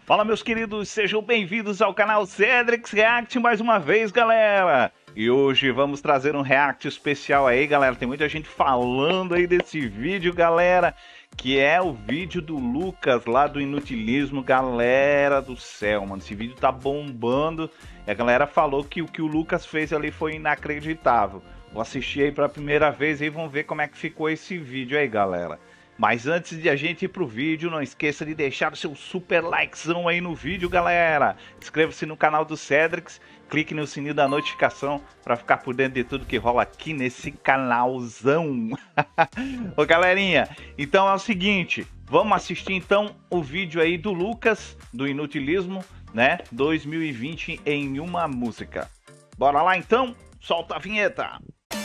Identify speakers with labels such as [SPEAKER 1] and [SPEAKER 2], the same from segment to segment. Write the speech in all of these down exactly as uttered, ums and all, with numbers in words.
[SPEAKER 1] Fala, meus queridos, sejam bem-vindos ao canal Cedrix React mais uma vez, galera. E hoje vamos trazer um react especial aí, galera. Tem muita gente falando aí desse vídeo, galera, que é o vídeo do Lucas lá do Inutilismo. Galera do céu, mano, esse vídeo tá bombando. E a galera falou que o que o Lucas fez ali foi inacreditável. Vou assistir aí pela primeira vez e vamos ver como é que ficou esse vídeo aí, galera. Mas antes de a gente ir pro vídeo, não esqueça de deixar o seu super likezão aí no vídeo, galera. Inscreva-se no canal do Cedrix, clique no sininho da notificação para ficar por dentro de tudo que rola aqui nesse canalzão. Ô, galerinha, então é o seguinte, vamos assistir então o vídeo aí do Lucas, do Inutilismo, né? dois mil e vinte em uma música. Bora lá então? Solta a vinheta!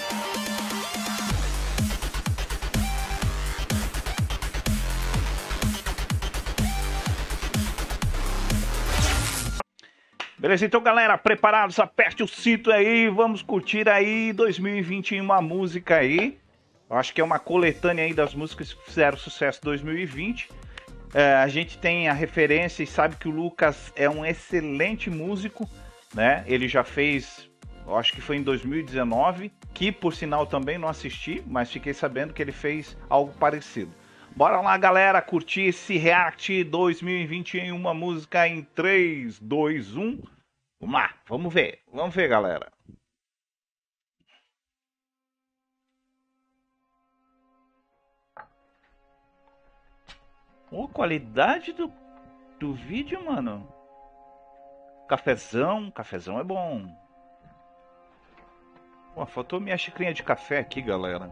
[SPEAKER 1] Beleza, então galera, preparados, aperte o cinto aí, vamos curtir aí dois mil e vinte em uma música aí. Eu acho que é uma coletânea aí das músicas que fizeram sucesso em dois mil e vinte. É, a gente tem a referência e sabe que o Lucas é um excelente músico, né? Ele já fez, eu acho que foi em dois mil e dezenove, que por sinal também não assisti, mas fiquei sabendo que ele fez algo parecido. Bora lá, galera, curtir esse React dois mil e vinte em uma música em três, dois, um. Vamos lá, vamos ver. Vamos ver, galera. Ô, oh, qualidade do, do vídeo, mano. Cafezão, cafezão é bom. Pô, faltou minha xicrinha de café aqui, galera.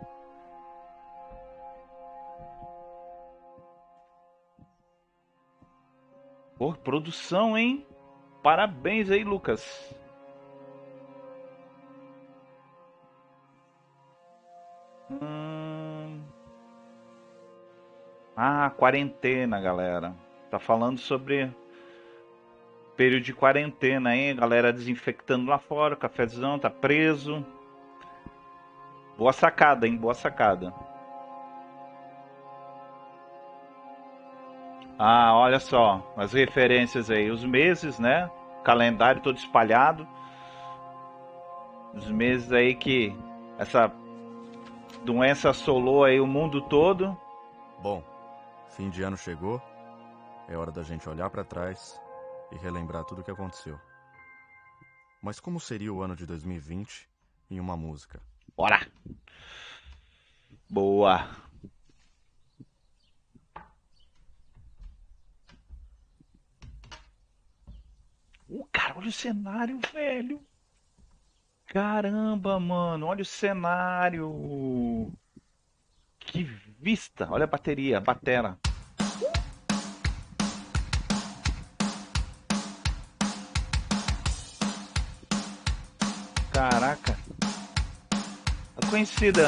[SPEAKER 1] Pô, produção, hein? Parabéns aí, Lucas. Hum... Ah, quarentena, galera. Tá falando sobre período de quarentena, hein? Galera desinfectando lá fora, o cafezão tá preso. Boa sacada, hein? Boa sacada. Ah, olha só, as referências aí, os meses, né? Calendário todo espalhado. Os meses aí que essa doença assolou aí o mundo todo.
[SPEAKER 2] Bom, fim de ano chegou. É hora da gente olhar para trás e relembrar tudo o que aconteceu. Mas como seria o ano de dois mil e vinte em uma música?
[SPEAKER 1] Bora! Boa! Uh, cara, olha o cenário, velho. Caramba, mano, olha o cenário. Que vista. Olha a bateria, a batera. Caraca. A conhecida.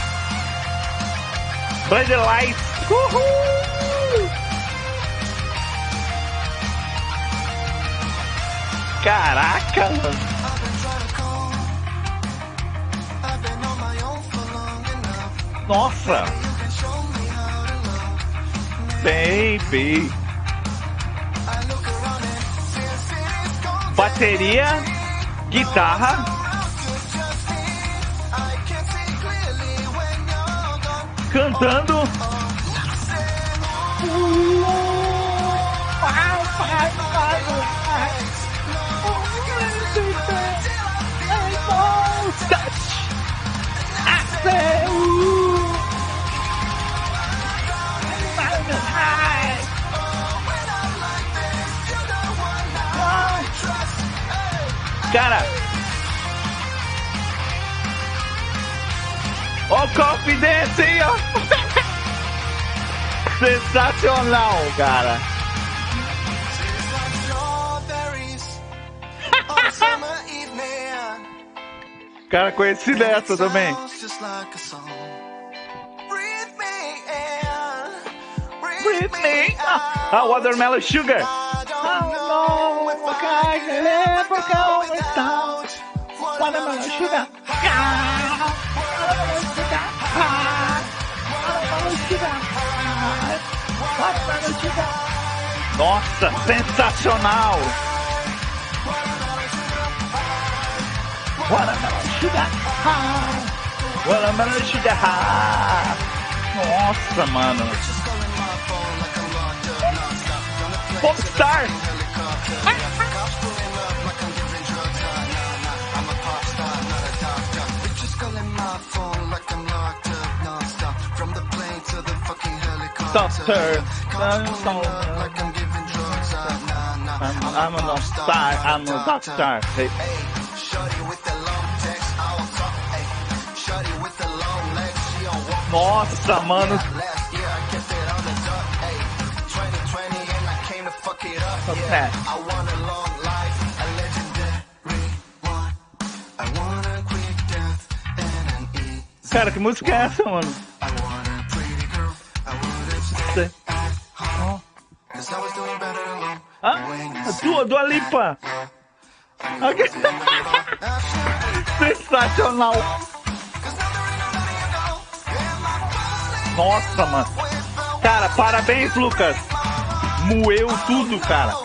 [SPEAKER 1] Blind Lights. Uhul! Caraca, mano. Nossa. Baby. Bateria, guitarra. Cantando. Cara, ó, confidência aí, ó. Sensacional, cara. Cara, conheci dessa também. Breathe me. Ah, Watermelon Sugar. Watermelon Sugar. Nossa, sensacional! Watermelon sugar high. Watermelon sugar high. Nossa, mano. Popstar. Doctor. I'm, I'm a star. I'm a doctor. Hey. Nossa, mano. Okay. Cara, que música é essa, mano? Ah, a tua, Dua Lipa. Okay. Sensacional. Nossa, mano. Cara, parabéns, Lucas. Moeu tudo, cara.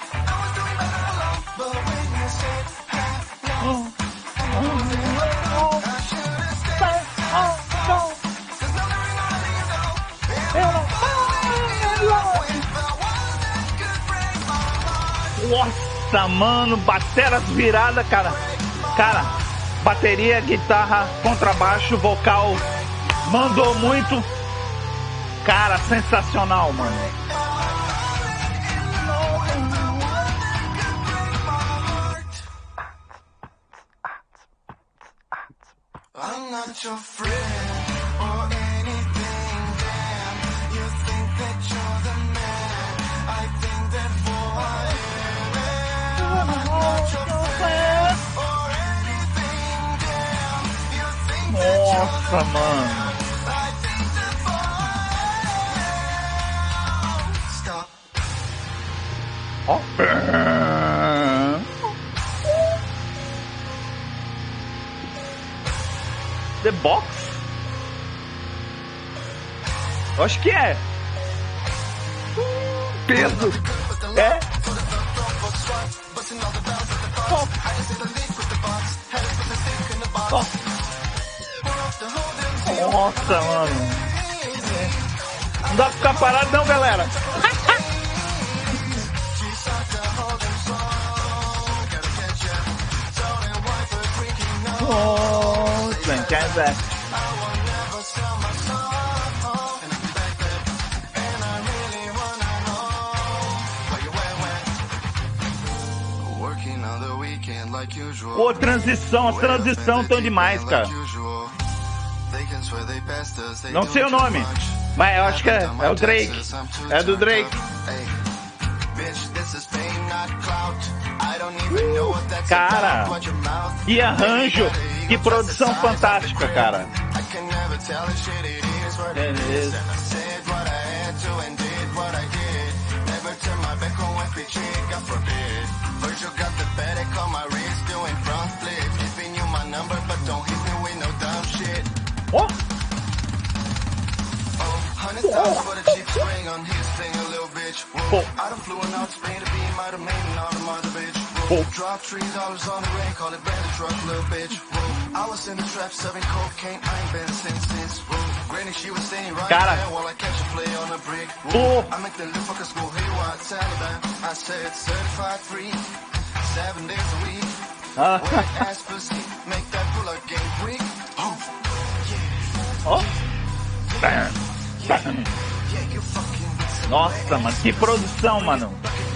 [SPEAKER 1] Nossa, mano, bateras viradas, cara. Cara, bateria, guitarra, contrabaixo, vocal. Mandou muito. Cara, sensacional, mano. I'm not your friend or anything, damn. You think that you're the man. I think that boy I am. I'm not your friend or anything, damn. You think that you're the man. I think that boy I am. Stop. Oh. The Box? Eu acho que é. Peso. É. Oh. Oh. Nossa, mano. Não dá pra ficar parado não, galera. Oh, thank you. Pô, transição, as transições estão demais, cara. Não sei o nome, mas eu acho que é, é o Drake. É do Drake. Uh, cara, que arranjo, que produção fantástica, cara. Oh. Oh. Oh. Drop three dollars on the rain, call it brand truck, little bitch. I was in the trap serving cocaine, I ain't been since since. Granny, she was saying right there while I catch a play on a brick. Oh. I make the live fucker school haywire, Taliban. I said certified free, seven days a week. Uh. Wet ass pussy, make that pull up game quick. Oh, yeah. Oh. Bam. Bam. Nossa, mano, que produção, mano.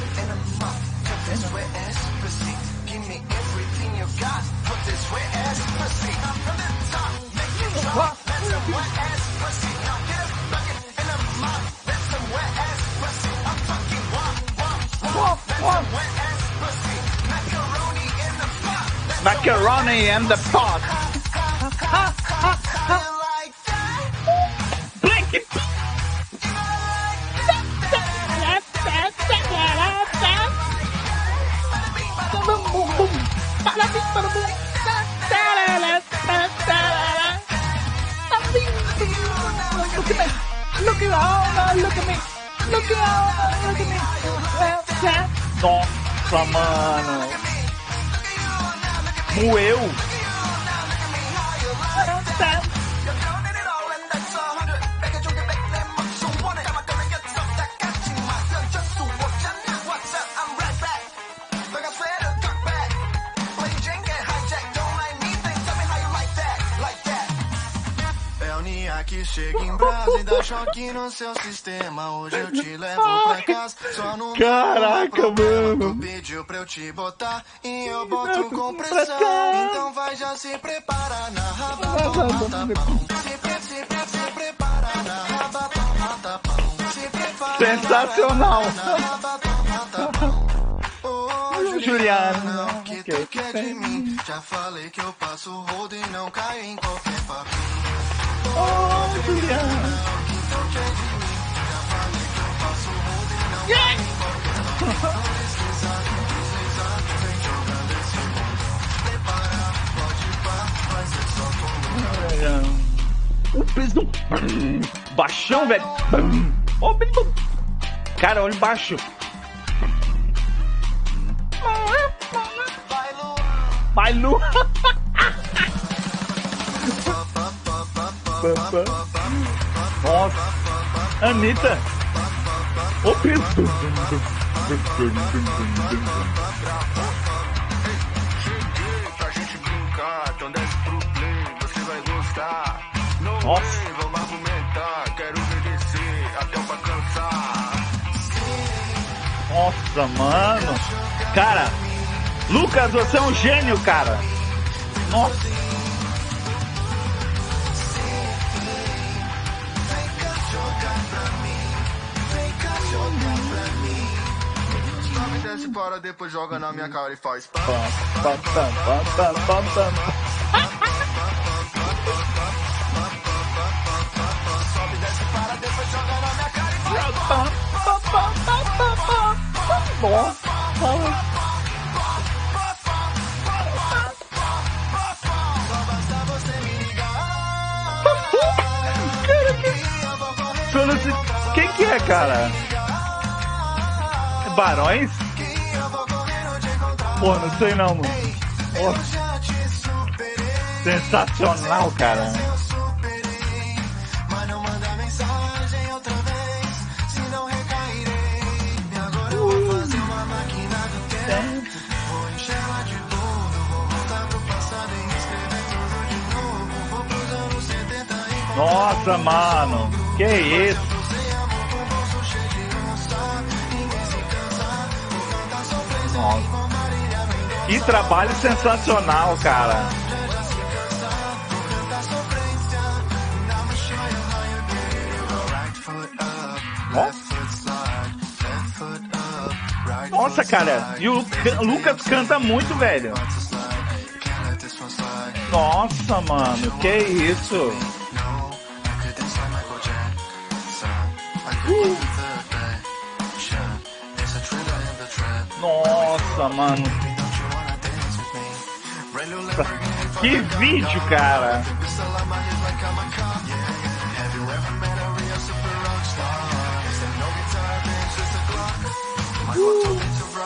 [SPEAKER 1] Macaroni in the pot. Blink it. Look at me, look at me, look at me, look Nossa, mano. Moeu.
[SPEAKER 2] Que chega em brasa e dá choque no seu sistema. Hoje eu te levo pra casa. Só não
[SPEAKER 1] caraca, mano.
[SPEAKER 2] Tu pediu pra eu te botar e eu boto com pressão. Então vai já se preparar na raba. Se, pre, se, pre, se prepara na raba. Se prepara.
[SPEAKER 1] Sensacional.
[SPEAKER 2] Na raba, oh,
[SPEAKER 1] Juliana,
[SPEAKER 2] o que tu quer de mim? Já falei que eu passo o rodo e não caio em qualquer papinho.
[SPEAKER 1] Oh, Juliana. O peso do baixão, velho. Oh, cara, olha embaixo. Vai, Lu. Nossa, Anitta. O peso.
[SPEAKER 2] Pra gente brincar, então desce pro play, você vai gostar. Não
[SPEAKER 1] Nossa.
[SPEAKER 2] vem, vamos argumentar, quero obedecer até pra cansar.
[SPEAKER 1] Nossa, mano. Cara, Lucas, você é um gênio, cara. Nossa.
[SPEAKER 2] Desce para, depois joga na minha cara e faz pá.
[SPEAKER 1] Pam, pam, pam, pam, pam, pam.
[SPEAKER 2] Sobe, desce para, depois joga na minha cara e faz
[SPEAKER 1] Pam, pam, pam, pam, pam, pam. Nossa.
[SPEAKER 2] Só basta você me ligar.
[SPEAKER 1] Cara, que... Eu não sei... Quem que é, cara? Barões? Pô, não sei não, mano. Pô. Sensacional, cara.
[SPEAKER 2] Mas não manda mensagem outra vez, se não recairei. E agora eu vou fazer uma máquina do tempo. Vou encher ela de tudo, vou voltar pro passado e escrever tudo de novo. Vou pros anos setenta e
[SPEAKER 1] Nossa, mano. Que isso? Nossa. Que trabalho sensacional, cara. Nossa, cara. E o Lucas canta muito, velho. Nossa, mano. Que isso? Uh. Nossa, mano. Que vídeo, cara. Uh.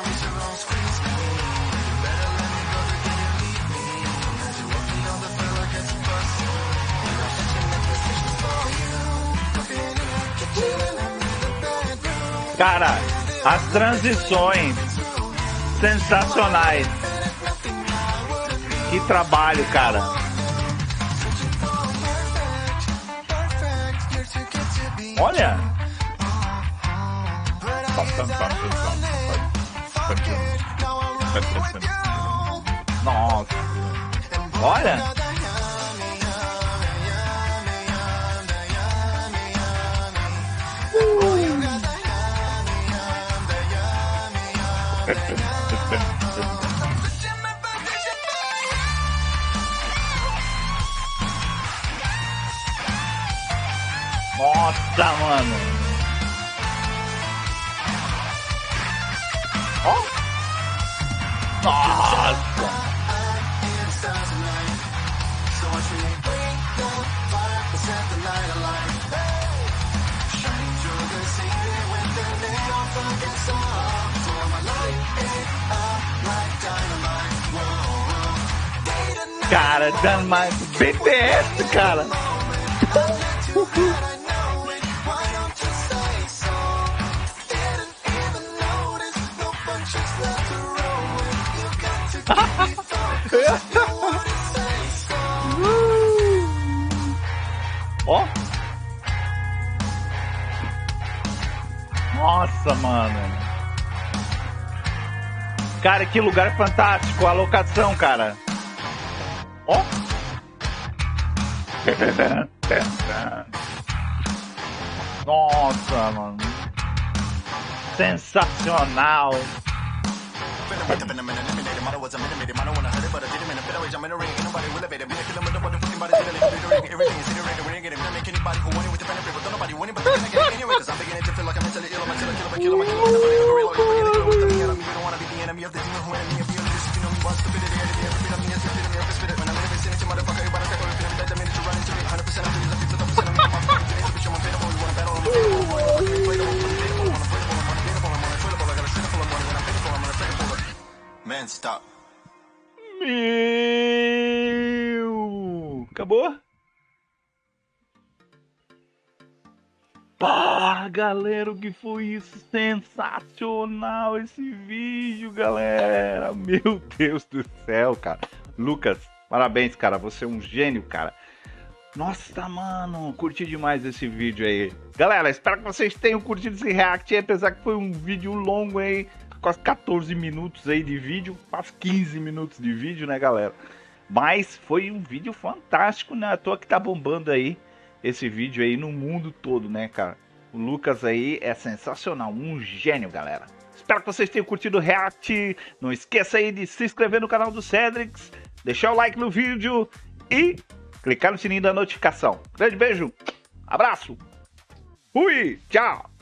[SPEAKER 1] Cara, as transições sensacionais. Que trabalho, cara. Olha. Nossa. Olha. Nossa, mano. Ó. Nossa. cara, dando mais B T S, cara. Ó. Nossa, mano. Cara, que lugar fantástico, a locação, cara. Ó. Nossa, mano. Sensacional.
[SPEAKER 2] Man, stop.
[SPEAKER 1] Meu! Acabou? Pá, galera, o que foi isso? Sensacional esse vídeo, galera! Meu Deus do céu, cara. Lucas, parabéns, cara. Você é um gênio, cara. Nossa, mano, curti demais esse vídeo aí. Galera, espero que vocês tenham curtido esse react aí, apesar que foi um vídeo longo aí, quase quatorze minutos aí de vídeo, quase quinze minutos de vídeo, né, galera? Mas foi um vídeo fantástico, né? À toa que tá bombando aí esse vídeo aí no mundo todo, né, cara? O Lucas aí é sensacional, um gênio, galera. Espero que vocês tenham curtido o react. Não esqueça aí de se inscrever no canal do Cedrix, deixar o like no vídeo e clicar no sininho da notificação. Grande beijo, abraço, fui, tchau!